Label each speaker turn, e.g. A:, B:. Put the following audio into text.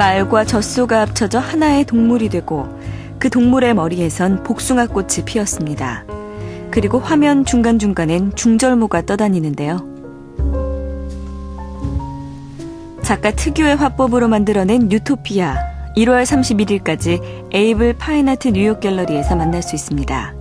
A: 말과 젖소가 합쳐져 하나의 동물이 되고 그 동물의 머리에선 복숭아꽃이 피었습니다. 그리고 화면 중간중간엔 중절모가 떠다니는데요. 작가 특유의 화법으로 만들어낸 유토피아, 1월 31일까지 에이블 파인아트 뉴욕 갤러리에서 만날 수 있습니다.